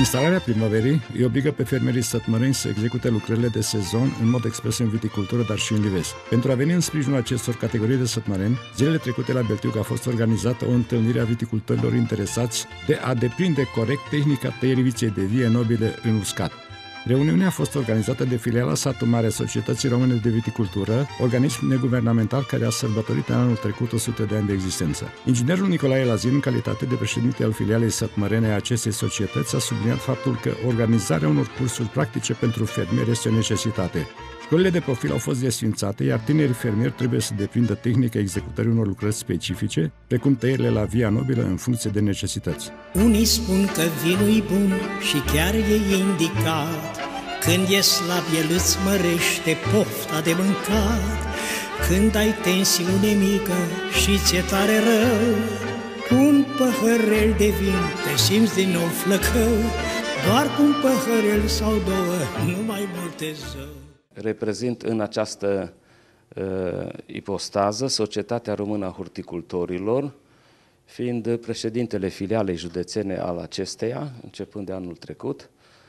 Instalarea primăverii îi obligă pe fermierii sătmăreni să execute lucrările de sezon în mod expres în viticultură, dar și în lives. Pentru a veni în sprijinul acestor categorii de sătmăreni, zilele trecute la Beltiug a fost organizată o întâlnire a viticultorilor interesați de a deprinde corect tehnica tăierii viței de vie nobile în uscat. Reuniunea a fost organizată de filiala Satul Mare a Societății Române de Viticultură, organism neguvernamental care a sărbătorit în anul trecut 100 de ani de existență. Inginerul Nicolae Lazin, în calitate de președinte al filialei sătmărene a acestei societăți, a subliniat faptul că organizarea unor cursuri practice pentru fermieri este o necesitate. Școlile de profil au fost desfințate, iar tinerii fermieri trebuie să deprindă tehnica executării unor lucrări specifice, precum tăierile la via nobilă în funcție de necesități. Unii spun că vinul-i bun și chiar e indicat. Când e slab, el îți mărește pofta de mâncat. Când ai tensiune mică și ți-e tare rău, cu un păhărel de vin te simți din nou flăcău. Doar cu un păhărel sau două, nu mai multe zău. Reprezint în această ipostază Societatea Română a Horticultorilor, fiind președintele filialei județene al acesteia, începând de anul trecut.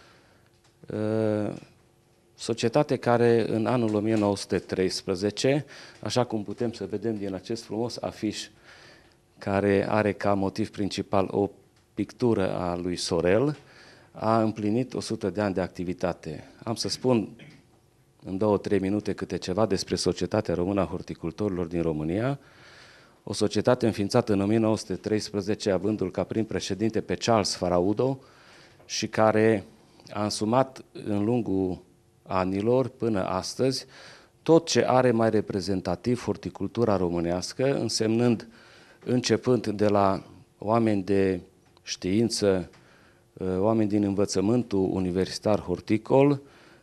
Societate care în anul 1913, așa cum putem să vedem din acest frumos afiș, care are ca motiv principal o pictură a lui Sorel, a împlinit 100 de ani de activitate. Am să spun în 2-3 minute câte ceva despre Societatea Română a Horticultorilor din România, o societate înființată în 1913, avându-l ca prim președinte pe Charles Faraudo și care a însumat în lungul anilor până astăzi tot ce are mai reprezentativ horticultura românească, însemnând, începând de la oameni de știință, oameni din învățământul universitar horticol,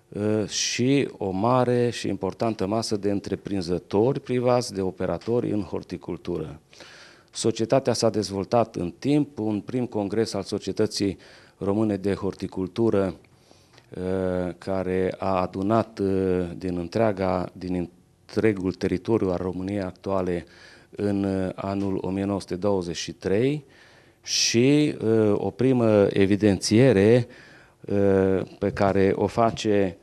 și o mare și importantă masă de întreprinzători privați, de operatori în horticultură. Societatea s-a dezvoltat în timp, un prim congres al Societății Române de Horticultură, care a adunat din întregul teritoriu al României actuale în anul 1923 și o primă evidențiere pe care o face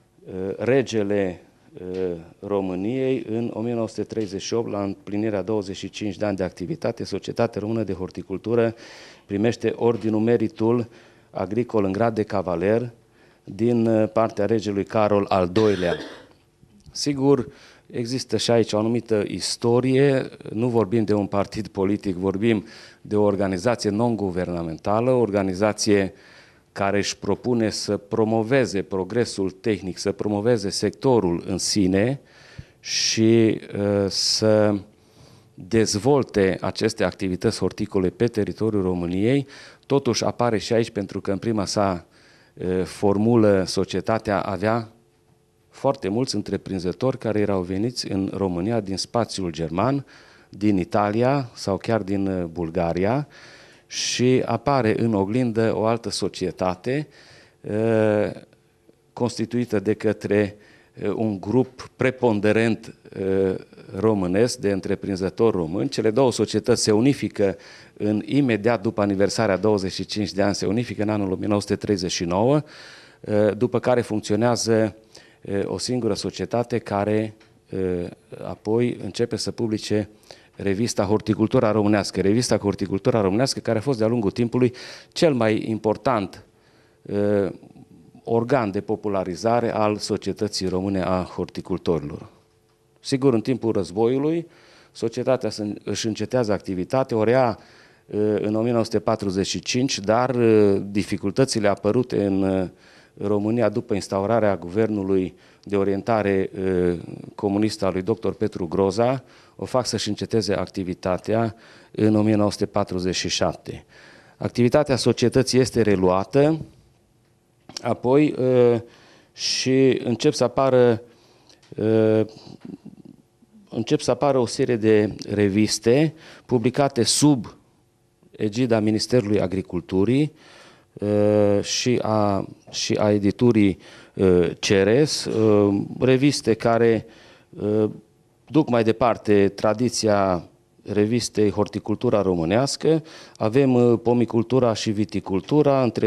regele României în 1938, la împlinirea 25 de ani de activitate. Societatea Română de Horticultură primește Ordinul Meritul Agricol în grad de cavaler din partea regelui Carol al II-lea. Sigur, există și aici o anumită istorie, nu vorbim de un partid politic, vorbim de o organizație non-guvernamentală, o organizație care își propune să promoveze progresul tehnic, să promoveze sectorul în sine și să dezvolte aceste activități horticole pe teritoriul României. Totuși apare și aici, pentru că în prima sa formulă societatea avea foarte mulți întreprinzători care erau veniți în România din spațiul german, din Italia sau chiar din Bulgaria, și apare în oglindă o altă societate constituită de către un grup preponderent românesc de întreprinzători români. Cele două societăți se unifică imediat după aniversarea 25 de ani, se unifică în anul 1939, după care funcționează o singură societate care apoi începe să publice revista Horticultura Românească. Revista Horticultura Românească, care a fost de-a lungul timpului cel mai important organ de popularizare al societății române a horticultorilor. Sigur, în timpul războiului, societatea își încetează activitatea, o rea în 1945, dar dificultățile apărute în România după instaurarea guvernului de orientare comunistă al lui dr. Petru Groza o fac să-și înceteze activitatea în 1947. Activitatea societății este reluată, apoi și încep să apară o serie de reviste publicate sub egida Ministerului Agriculturii și a editurii Ceres, reviste care duc mai departe tradiția revistei Horticultura Românească, avem Pomicultura și Viticultura între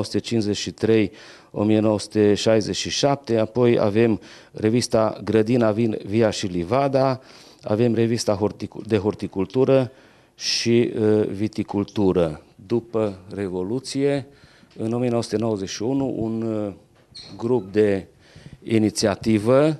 1953-1967, apoi avem revista Grădina Via și Livada, avem revista de horticultură și viticultură. După Revoluție, în 1991, un grup de inițiativă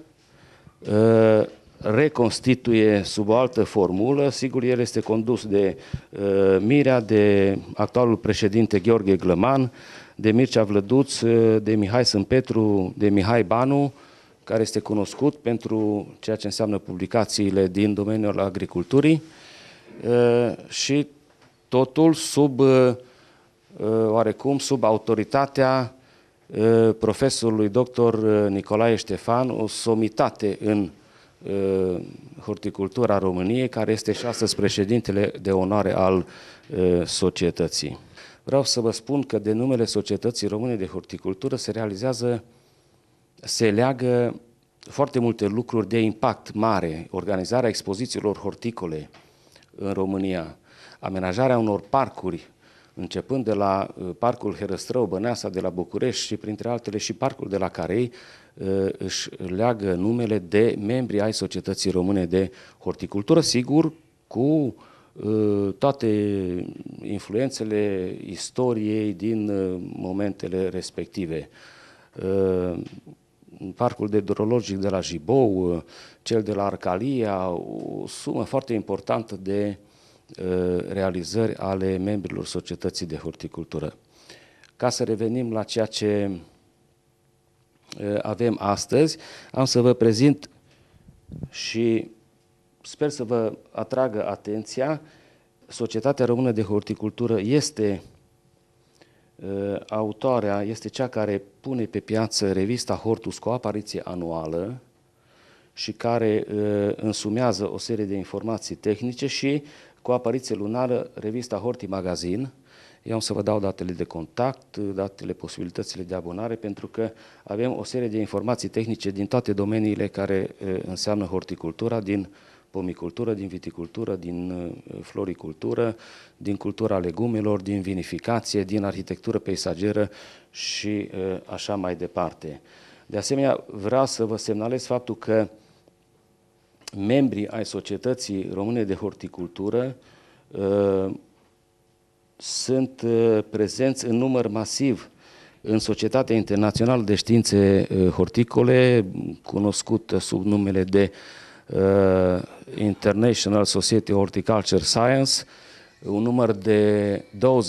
reconstituie sub o altă formulă. Sigur, el este condus de Mirea, de actualul președinte Gheorghe Glăman, de Mircea Vlăduț, de Mihai Sâmpetru, de Mihai Banu, care este cunoscut pentru ceea ce înseamnă publicațiile din domeniul agriculturii, și totul oarecum sub autoritatea profesorului dr. Nicolae Ștefan, o somitate în horticultura României, care este și astăzi președintele de onoare al societății. Vreau să vă spun că de numele Societății Române de Horticultură se leagă foarte multe lucruri de impact mare: organizarea expozițiilor horticole în România, amenajarea unor parcuri, începând de la Parcul Herăstrău, Băneasa de la București și printre altele și Parcul de la Carei, își leagă numele de membri ai Societății Române de Horticultură, sigur, cu toate influențele istoriei din momentele respective. Parcul dendrologic de la Jibou, cel de la Arcalia, o sumă foarte importantă de realizări ale membrilor Societății de Horticultură. Ca să revenim la ceea ce avem astăzi, am să vă prezint și sper să vă atragă atenția. Societatea Română de Horticultură este autoarea, este cea care pune pe piață revista Hortus cu o apariție anuală și care însumează o serie de informații tehnice, și cu o apariție lunară revista Horti Magazin. Eu am să vă dau datele de contact, datele, posibilitățile de abonare, pentru că avem o serie de informații tehnice din toate domeniile care înseamnă horticultura, din pomicultură, din viticultură, din floricultură, din cultura legumelor, din vinificație, din arhitectură peisageră și așa mai departe. De asemenea, vreau să vă semnalez faptul că membrii ai Societății Române de Horticultură sunt prezenți în număr masiv în Societatea Internațională de Științe Horticole, cunoscută sub numele de International Society of Horticulture Science, un număr de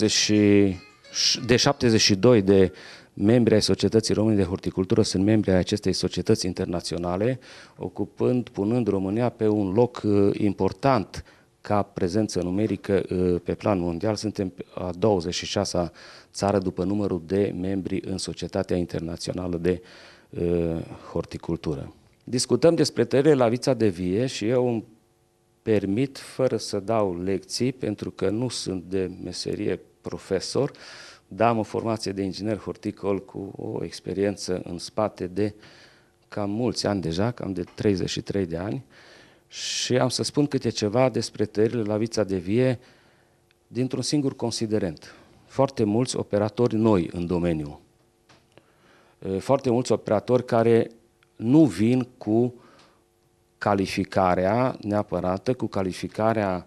72 de membri ai Societății Române de Horticultură sunt membri ai acestei societăți internaționale, punând România pe un loc important ca prezență numerică pe plan mondial. Suntem a 26-a țară după numărul de membri în Societatea Internațională de Horticultură. Discutăm despre tăierile la vița de vie și eu îmi permit, fără să dau lecții, pentru că nu sunt de meserie profesor, dar am o formație de inginer horticol cu o experiență în spate de cam mulți ani deja, cam de 33 de ani, și am să spun câte ceva despre tăierile la vița de vie dintr-un singur considerent. Foarte mulți operatori noi în domeniu, foarte mulți operatori care nu vin cu calificarea neapărată, cu calificarea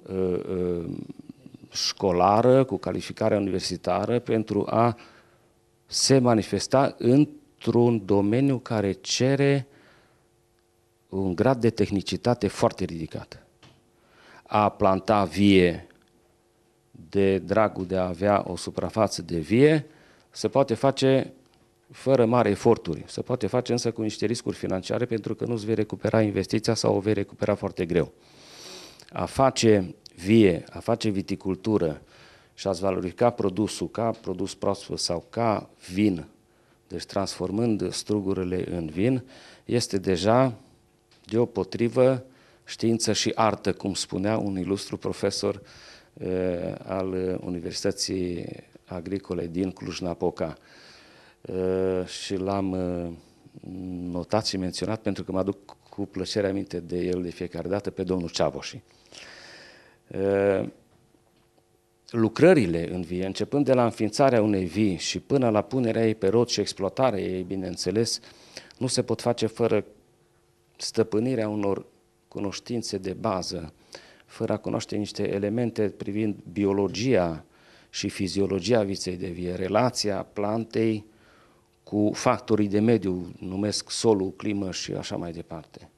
școlară, cu calificarea universitară, pentru a se manifesta într-un domeniu care cere un grad de tehnicitate foarte ridicat. A planta vie de dragul de a avea o suprafață de vie se poate face fără mari eforturi. Se poate face însă cu niște riscuri financiare, pentru că nu-ți vei recupera investiția sau o vei recupera foarte greu. A face vie, a face viticultură și a-ți valorifica produsul ca produs proaspăt sau ca vin, deci transformând strugurile în vin, este deja deopotrivă știință și artă, cum spunea un ilustru profesor al Universității Agricole din Cluj-Napoca. Și l-am notat și menționat pentru că mă aduc cu plăcere aminte de el de fiecare dată, pe domnul Ceavoși. Lucrările în vie, începând de la înființarea unei vii și până la punerea ei pe rod și exploatarea ei, bineînțeles, nu se pot face fără stăpânirea unor cunoștințe de bază, fără a cunoaște niște elemente privind biologia și fiziologia viței de vie, relația plantei cu factorii de mediu, numesc solul, climă și așa mai departe.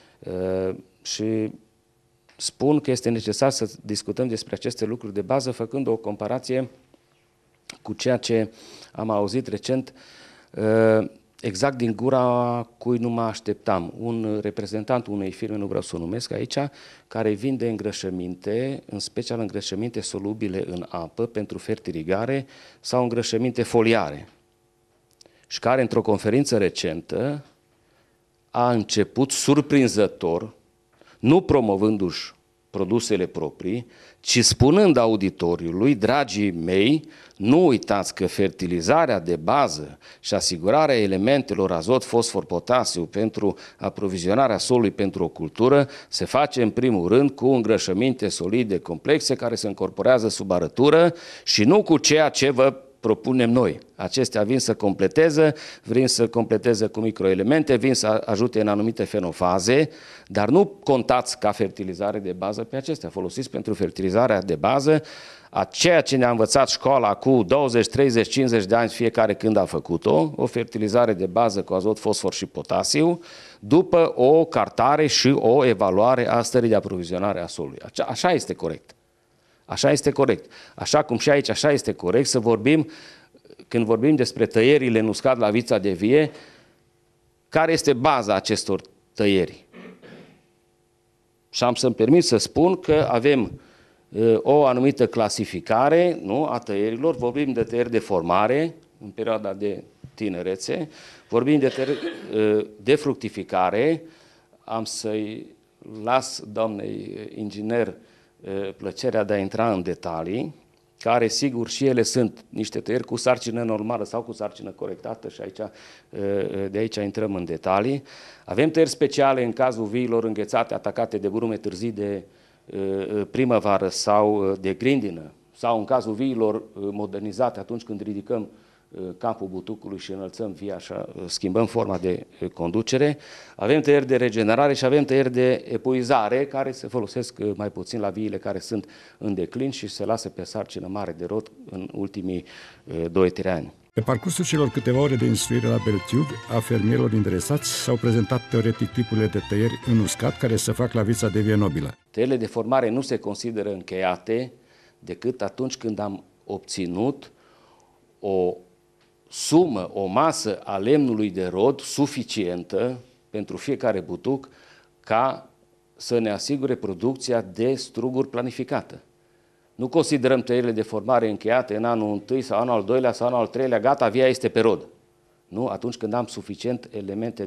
Și spun că este necesar să discutăm despre aceste lucruri de bază, făcând o comparație cu ceea ce am auzit recent, exact din gura cui nu mă așteptam. Un reprezentant unei firme, nu vreau să o numesc aici, care vinde îngrășăminte, în special îngrășăminte solubile în apă pentru fertirigare sau îngrășăminte foliare. Și care, într-o conferință recentă, a început surprinzător, nu promovându-și produsele proprii, ci spunând auditoriului, dragii mei, nu uitați că fertilizarea de bază și asigurarea elementelor azot, fosfor, potasiu pentru aprovizionarea solului pentru o cultură se face în primul rând cu îngrășăminte solide complexe care se încorporează sub arătură și nu cu ceea ce vă propunem noi. Acestea vin să completeze cu microelemente, vin să ajute în anumite fenofaze, dar nu contați ca fertilizare de bază pe acestea. Folosiți pentru fertilizarea de bază a ceea ce ne-a învățat școala cu 20, 30, 50 de ani fiecare când a făcut-o, o fertilizare de bază cu azot, fosfor și potasiu, după o cartare și o evaluare a stării de aprovizionare a solului. Așa este corect. Așa este corect. Așa cum și aici, așa este corect să vorbim, când vorbim despre tăierile în uscat la vița de vie, care este baza acestor tăieri. Și am să-mi permit să spun că avem o anumită clasificare, nu, a tăierilor, vorbim de tăieri de formare în perioada de tinerețe, vorbim de tăieri de fructificare, am să-i las doamnei inginer plăcerea de a intra în detalii, care sigur și ele sunt niște tăieri cu sarcină normală sau cu sarcină corectată și aici, de aici intrăm în detalii. Avem tăieri speciale în cazul viilor înghețate, atacate de brume târzii de primăvară sau de grindină, sau în cazul viilor modernizate atunci când ridicăm capul butucului și înălțăm via, așa, schimbăm forma de conducere. Avem tăieri de regenerare și avem tăieri de epuizare, care se folosesc mai puțin la viile care sunt în declin și se lasă pe sarcină mare de rod în ultimii 2-3 ani. Pe parcursul celor câteva ore de instruire la beltiug a fermierilor interesați s-au prezentat teoretic tipurile de tăieri în uscat care se fac la vița de vie nobilă. Tăierile de formare nu se consideră încheiate decât atunci când am obținut o sumă, o masă a lemnului de rod suficientă pentru fiecare butuc ca să ne asigure producția de struguri planificată. Nu considerăm tăierile de formare încheiate în anul 1 sau anul al 2-lea sau anul al 3-lea, gata, via este pe rod. Nu? Atunci când am suficiente elemente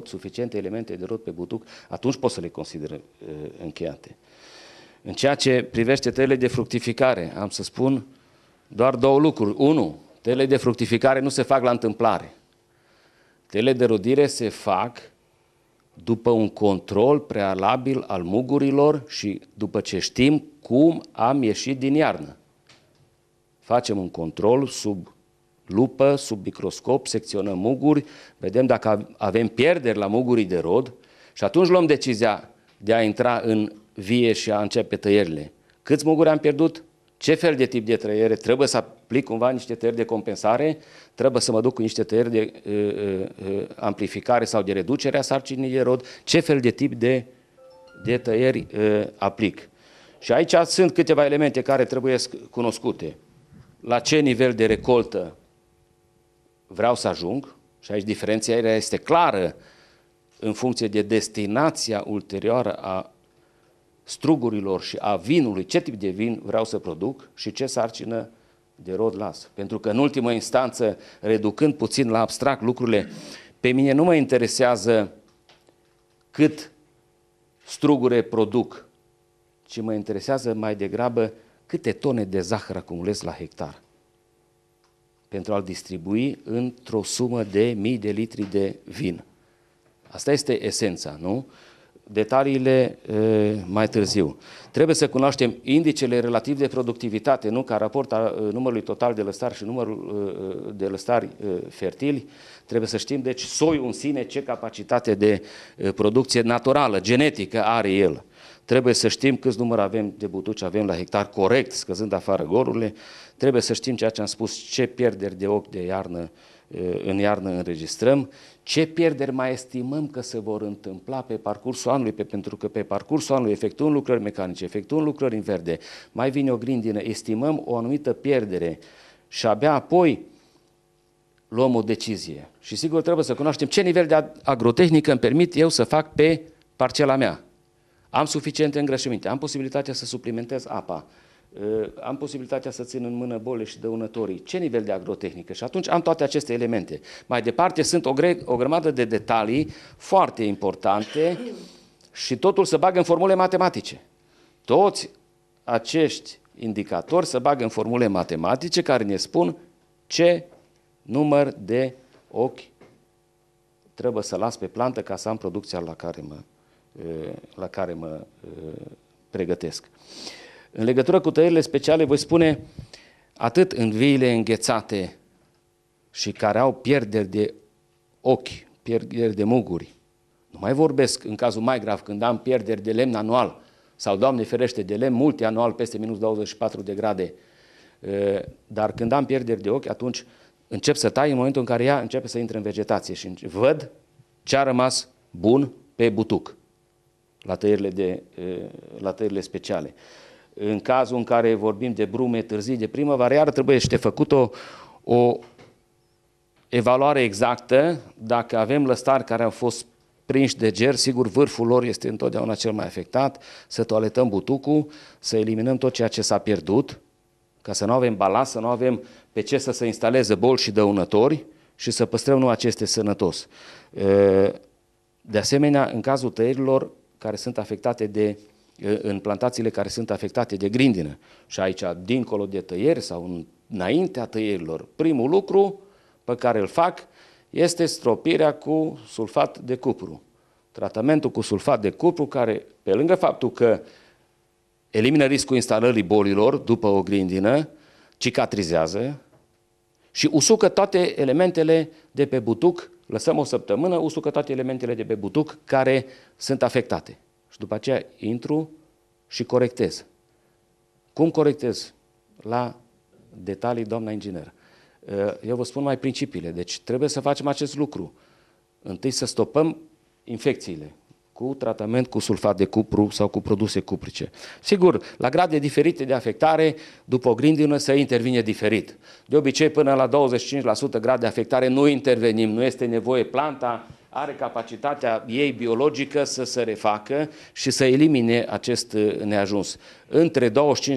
de rod pe butuc, atunci pot să le consider încheiate. În ceea ce privește tăierile de fructificare, am să spun doar două lucruri. 1. Tăierile de fructificare nu se fac la întâmplare. Tăierile de rodire se fac după un control prealabil al mugurilor și după ce știm cum am ieșit din iarnă. Facem un control sub lupă, sub microscop, secționăm muguri, vedem dacă avem pierderi la mugurii de rod și atunci luăm decizia de a intra în vie și a începe tăierile. Câți muguri am pierdut? Ce fel de tip de tăiere? Trebuie să aplic cumva niște tăieri de compensare? Trebuie să mă duc cu niște tăieri de amplificare sau de reducere a sarcinii de rod? Ce fel de tip de tăieri aplic? Și aici sunt câteva elemente care trebuie cunoscute. La ce nivel de recoltă vreau să ajung? Și aici diferențierea este clară în funcție de destinația ulterioară a strugurilor și a vinului, ce tip de vin vreau să produc și ce sarcină de rod las. Pentru că în ultimă instanță, reducând puțin la abstract lucrurile, pe mine nu mă interesează cât strugure produc, ci mă interesează mai degrabă câte tone de zahăr acumulez la hectar pentru a-l distribui într-o sumă de mii de litri de vin. Asta este esența, nu? detaliile mai târziu. Trebuie să cunoaștem indicele relativ de productivitate, nu ca raport a numărului total de lăstari și numărul de lăstari fertili. Trebuie să știm, deci, soiul în sine, ce capacitate de producție naturală, genetică are el. Trebuie să știm câți număr avem de butuci avem la hectar corect, scăzând afară gorurile. Trebuie să știm ceea ce am spus, ce pierderi de ochi de iarnă în iarnă înregistrăm, ce pierderi mai estimăm că se vor întâmpla pe parcursul anului, pentru că pe parcursul anului efectuând lucrări mecanice, efectuând lucrări în verde, mai vine o grindină, estimăm o anumită pierdere și abia apoi luăm o decizie. Și sigur trebuie să cunoaștem ce nivel de agrotehnică îmi permit eu să fac pe parcela mea. Am suficiente îngrășăminte, am posibilitatea să suplimentez apa, am posibilitatea să țin în mână bolile și dăunătorii. Ce nivel de agrotehnică? Și atunci am toate aceste elemente. Mai departe sunt o grămadă de detalii foarte importante și totul se bagă în formule matematice. Toți acești indicatori se bagă în formule matematice care ne spun ce număr de ochi trebuie să las pe plantă ca să am producția la care mă pregătesc. În legătură cu tăierile speciale voi spune atât în viile înghețate și care au pierderi de ochi, pierderi de muguri. Nu mai vorbesc în cazul mai grav când am pierderi de lemn anual sau, Doamne ferește, de lemn multianual peste minus 24 de grade. Dar când am pierderi de ochi, atunci încep să tai în momentul în care ea începe să intre în vegetație și văd ce a rămas bun pe butuc la tăierile speciale. În cazul în care vorbim de brume târzii de primăvară, iar trebuie făcută o evaluare exactă. Dacă avem lăstari care au fost prinși de ger, sigur vârful lor este întotdeauna cel mai afectat, să toaletăm butucul, să eliminăm tot ceea ce s-a pierdut, ca să nu avem balast, să nu avem pe ce să se instaleze boli și dăunători și să păstrăm numai ce este sănătos. De asemenea, în cazul tăierilor care sunt afectate în plantațiile care sunt afectate de grindină și aici, dincolo de tăieri sau înaintea tăierilor, primul lucru pe care îl fac este stropirea cu sulfat de cupru. Tratamentul cu sulfat de cupru care, pe lângă faptul că elimină riscul instalării bolilor după o grindină, cicatrizează și usucă toate elementele de pe butuc, lăsăm o săptămână, usucă toate elementele de pe butuc care sunt afectate. Și după aceea intru și corectez. Cum corectez? La detalii, doamna inginer. Eu vă spun mai principiile. Deci trebuie să facem acest lucru. Întâi să stopăm infecțiile cu tratament cu sulfat de cupru sau cu produse cuprice. Sigur, la grade diferite de afectare, după o grindină se intervine diferit. De obicei, până la 25% grad de afectare nu intervenim, nu este nevoie. Planta are capacitatea ei biologică să se refacă și să elimine acest neajuns. Între 25%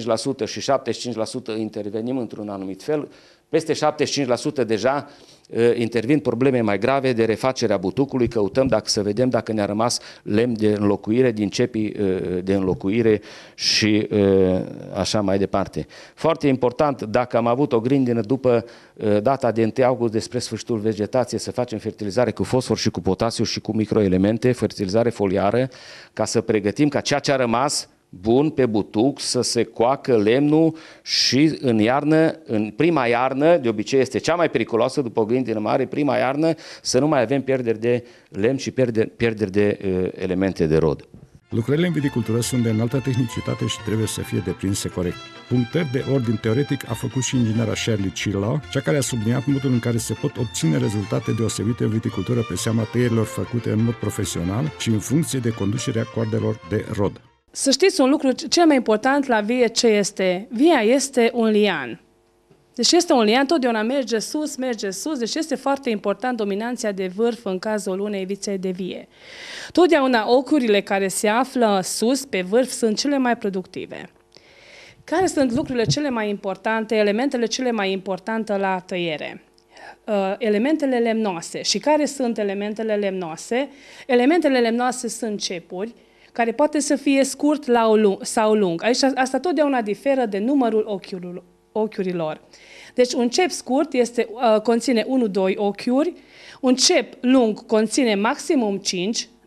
și 75% intervenim într-un anumit fel, peste 75% deja intervin probleme mai grave de refacere a butucului, căutăm să vedem dacă ne-a rămas lemn de înlocuire din cepii de înlocuire și așa mai departe. Foarte important, dacă am avut o grindină după data de 1 august despre sfârșitul vegetației, să facem fertilizare cu fosfor și cu potasiu și cu microelemente, fertilizare foliară, ca să pregătim ca ceea ce a rămas bun pe butuc să se coacă lemnul și în iarnă, în prima iarnă, de obicei este cea mai periculoasă după o grindină mare, prima iarnă, să nu mai avem pierderi de lemn și pierderi de elemente de rod. Lucrările în viticultură sunt de înaltă tehnicitate și trebuie să fie deprinse corect. Punctări de ordin teoretic a făcut și inginera Shirley Chilla, cea care a subliniat modul în care se pot obține rezultate deosebite în viticultură pe seama tăierilor făcute în mod profesional și în funcție de conducerea coardelor de rod. Să știți un lucru, cel mai important la vie ce este? Via este un lian. Deci este un lian, totdeauna merge sus, deci este foarte important dominanța de vârf în cazul unei vițe de vie. Totdeauna ochiurile care se află sus, pe vârf, sunt cele mai productive. Care sunt lucrurile cele mai importante, elementele cele mai importante la tăiere? Elementele lemnoase. Și care sunt elementele lemnoase? Elementele lemnoase sunt cepuri, care poate să fie scurt sau lung. Aici asta totdeauna diferă de numărul ochiurilor. Deci un cep scurt conține 1-2 ochiuri, un cep lung conține maximum 5,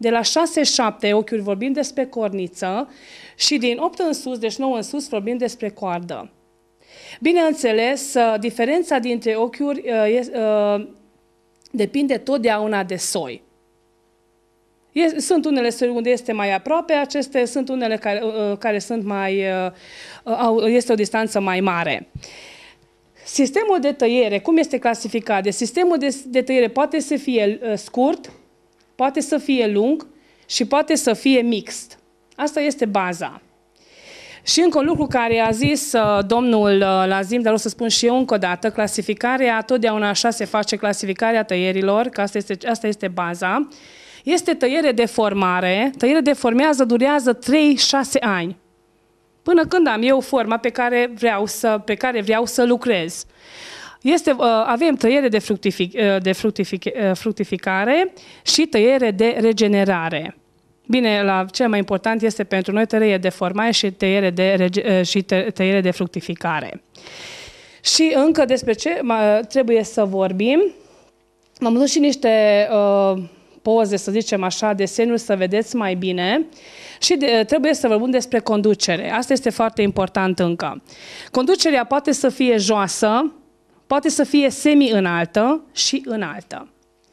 de la 6-7 ochiuri vorbim despre corniță și din 8 în sus, deci 9 în sus, vorbim despre coardă. Bineînțeles, diferența dintre ochiuri depinde totdeauna de soi. Sunt unele soi unde este mai aproape, sunt unele care sunt mai, este o distanță mai mare. Sistemul de tăiere, cum este clasificat? Sistemul de tăiere poate să fie scurt, poate să fie lung și poate să fie mixt. Asta este baza. Și încă un lucru care a zis domnul Lazim, dar o să spun și eu încă o dată, clasificarea, totdeauna așa se face clasificarea tăierilor, că asta este baza. Este tăiere de formare. Tăiere de formează durează 3-6 ani. Până când am eu forma pe care vreau să lucrez. Avem tăiere de fructificare și tăiere de regenerare. Bine, cel mai important este pentru noi tăiere de formare și tăiere de fructificare. Și încă despre ce trebuie să vorbim. M-am dus și niște poze, să zicem așa, desenuri, să vedeți mai bine. Și trebuie să vorbim despre conducere. Asta este foarte important încă. Conducerea poate să fie joasă, poate să fie semi-înaltă și înaltă.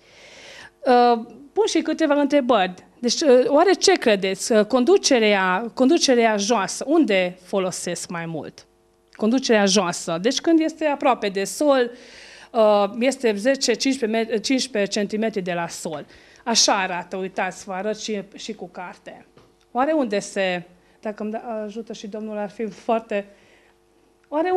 Pun și câteva întrebări. Deci, oare ce credeți? Conducerea joasă, unde folosesc mai mult? Conducerea joasă. Deci când este aproape de sol, este 10-15 cm de la sol. Așa arată, uitați, vă arăt și cu carte. Oare unde dacă îmi ajută și domnul, ar fi foarte... Oare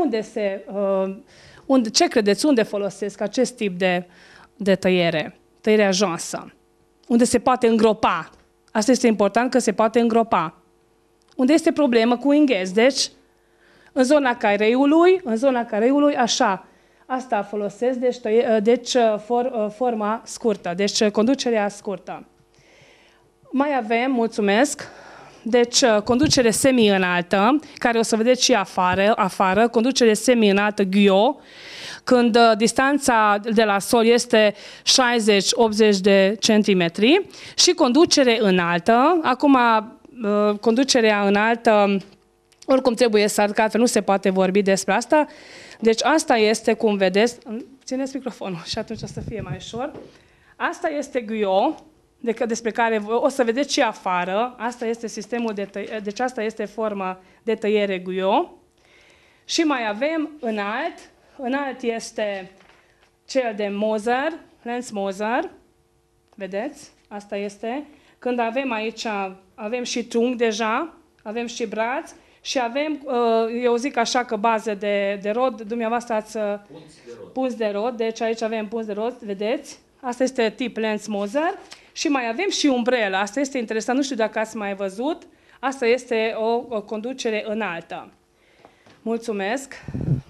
ce credeți, unde folosesc acest tip de tăiere? Tăierea joasă. Unde se poate îngropa. Asta este important, că se poate îngropa. Unde este problemă cu inghez. Deci, în zona careiului, așa. Asta folosesc, deci forma scurtă, deci conducerea scurtă. Mai avem, mulțumesc, deci conducere semi-înaltă, care o să vedeți și afară, conducere semi-înaltă, Guyot, când distanța de la sol este 60-80 de centimetri, și conducere înaltă. Acum, conducerea înaltă, oricum trebuie să arăt, că altfel nu se poate vorbi despre asta. Deci asta este, cum vedeți, țineți microfonul și atunci o să fie mai ușor. Asta este Guyot, despre care o să vedeți și afară. Asta este sistemul de tăiere, deci asta este forma de tăiere Guyot. Și mai avem înalt. Înalt este cel de Moser, Lenz Moser. Vedeți? Asta este. Când avem aici, avem și trunchi deja, avem și braț și avem, eu zic așa că bază de rod, dumneavoastră ați punți de rod, deci aici avem punți de rod, vedeți? Asta este tip Lenz Moser. Și mai avem și umbrelă. Asta este interesant, nu știu dacă ați mai văzut. Asta este o conducere înaltă. Mulțumesc.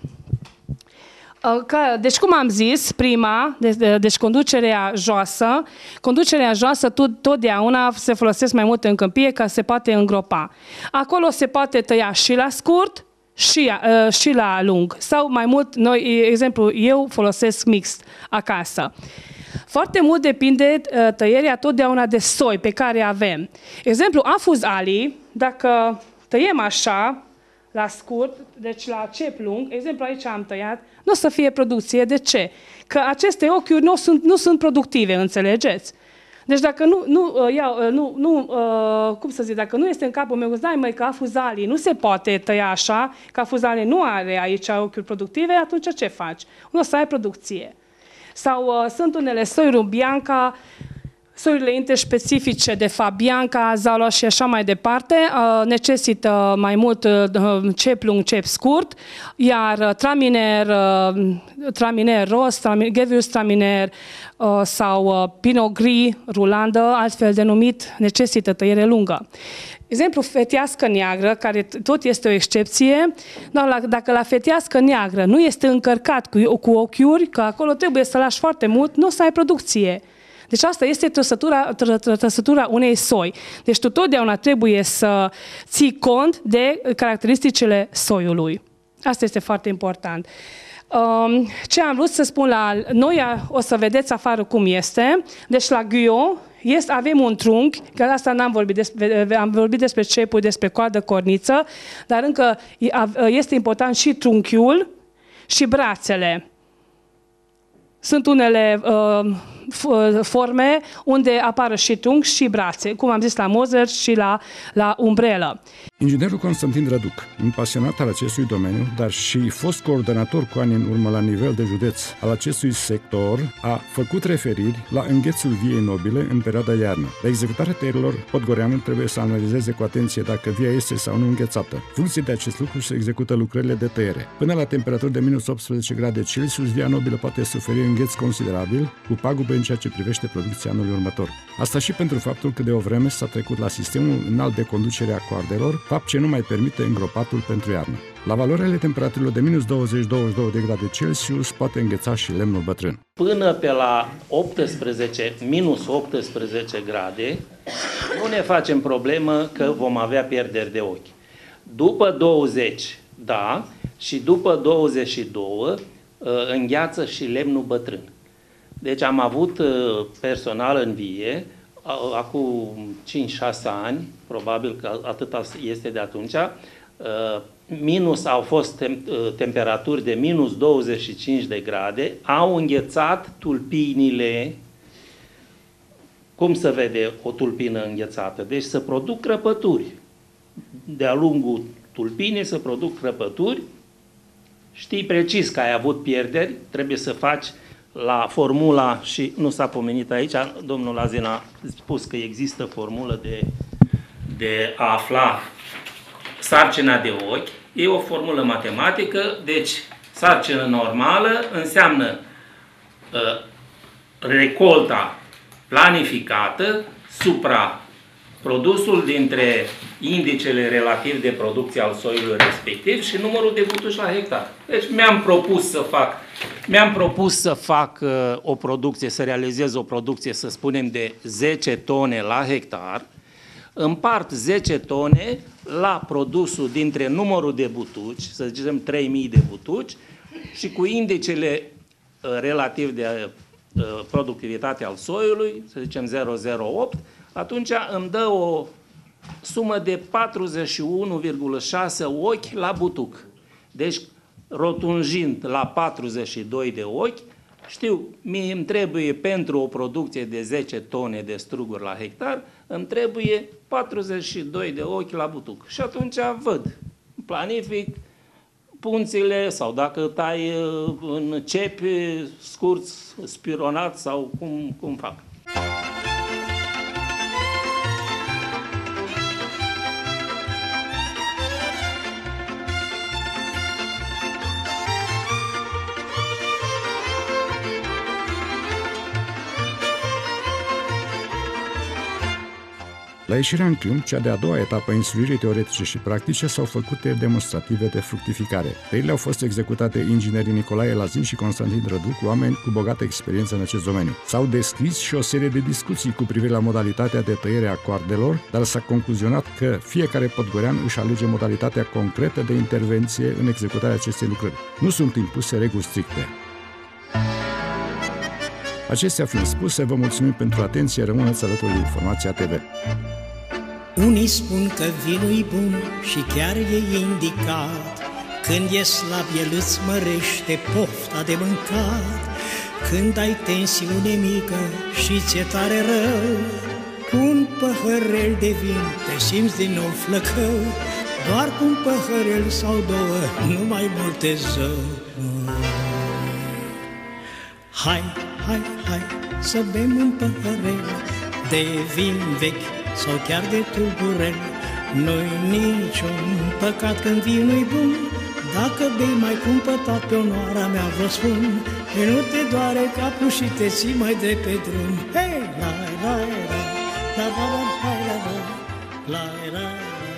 Deci, cum am zis, prima, deci conducerea joasă totdeauna se folosesc mai mult în câmpie, ca se poate îngropa. Acolo se poate tăia și la scurt și la lung. Sau mai mult, exemplu, eu folosesc mixt acasă. Foarte mult depinde tăierea totdeauna de soi pe care avem. Exemplu, afuz ali, dacă tăiem așa, la scurt, deci la cep lung, exemplu aici am tăiat, nu o să fie producție. De ce? Că aceste ochiuri nu sunt productive, înțelegeți? Deci dacă dacă nu este în capul meu, că afuzalii nu se poate tăia așa, că afuzalii nu are aici ochiuri productive, atunci ce faci? Nu o să ai producție. Sau sunt unele soiuri Bianca, soiurile interspecifice de Fabianca, Zalo și așa mai departe, necesită mai mult cep lung, cep scurt, iar Traminer Ros, Gevius Traminer sau Pinot Gris, Rulandă, altfel denumit, necesită tăiere lungă. Exemplu, fetiască neagră, care tot este o excepție, dar dacă la fetiască neagră nu este încărcat cu ochiuri, că acolo trebuie să lași foarte mult, nu o să ai producție. Deci asta este trăsătura unei soi. Deci tu totdeauna trebuie să ții cont de caracteristicile soiului. Asta este foarte important. Ce am vrut să spun noi, o să vedeți afară cum este. Deci la Guyot avem un trunchi, că asta n-am vorbit am vorbit despre cepuri, despre coadă, corniță, dar încă este important și trunchiul și brațele. Sunt unele forme unde apară și trunchi și brațe, cum am zis la Moser și la umbrelă. Inginerul Constantin Răduc, un pasionat al acestui domeniu, dar și fost coordonator cu ani în urmă la nivel de județ al acestui sector, a făcut referiri la înghețul viei nobile în perioada iarnă. La executarea tăierilor, podgoreanul trebuie să analizeze cu atenție dacă via este sau nu înghețată. În funcție de acest lucru se execută lucrările de tăiere. Până la temperaturi de minus 18 grade Celsius, via nobilă poate suferi îngheț considerabil, cu pagube în ceea ce privește producția anului următor. Asta și pentru faptul că de o vreme s-a trecut la sistemul înalt de conducere a coardelor, fapt ce nu mai permite îngropatul pentru iarnă. La valorile temperaturilor de minus 20-22 de grade Celsius poate îngheța și lemnul bătrân. Până pe la minus 18 grade, nu ne facem problemă că vom avea pierderi de ochi. După 20, da, și după 22 îngheață și lemnul bătrân. Deci am avut personal în vie, acum 5-6 ani, probabil că atâta este de atunci, au fost temperaturi de minus 25 de grade, au înghețat tulpinile. Cum se vede o tulpină înghețată? Deci se produc crăpături. De-a lungul tulpinii se produc crăpături. Știi precis că ai avut pierderi, trebuie să faci la formula, și nu s-a pomenit aici, domnul Lazin a spus că există formulă de a afla sarcina de ochi. E o formulă matematică, deci sarcină normală înseamnă recolta planificată supra produsul dintre indicele relativ de producție al soiului respectiv și numărul de butuci la hectar. Deci mi-am propus să fac o producție, să realizez o producție, să spunem, de 10 tone la hectar, împart 10 tone la produsul dintre numărul de butuci, să zicem 3000 de butuci, și cu indicele relativ de productivitate al soiului, să zicem 0,08, atunci îmi dă o sumă de 41,6 ochi la butuc. Deci, rotunjind la 42 de ochi, știu, mie îmi trebuie pentru o producție de 10 tone de struguri la hectar, îmi trebuie 42 de ochi la butuc. Și atunci văd, planific punțile sau dacă tai în cepi scurți, spironat sau cum fac. La ieșirea în câmp, cea de-a doua etapă a instruirii teoretice și practice, s-au făcut tăieri demonstrative de fructificare. Tăierile au fost executate de inginerii Nicolae Lazin și Constantin Răduc, oameni cu bogată experiență în acest domeniu. S-au deschis și o serie de discuții cu privire la modalitatea de tăiere a coardelor, dar s-a concluzionat că fiecare podgorean își alege modalitatea concretă de intervenție în executarea acestei lucrări. Nu sunt impuse reguli stricte. Acestea fiind spuse, vă mulțumim pentru atenție, rămâneți alături de Informația TV. Unii spun că vinul-i bun și chiar e indicat, când e slab el îți mărește pofta de mâncat. Când ai tensiune mică și ți-e tare rău, cu un păhărel de vin te simți din nou flăcău. Doar cu un păhărel sau două, nu mai multe zău. Hai, hai, hai, să bem un păhărel de vin vechi sau chiar de tulburel. Nu-i niciun păcat când vinul-i bun, dacă bei mai cumpătat pe onoarea mea vă spun. Nu te doare capul și te ții mai de pe drum. Hei, la la la la la la la la la la la.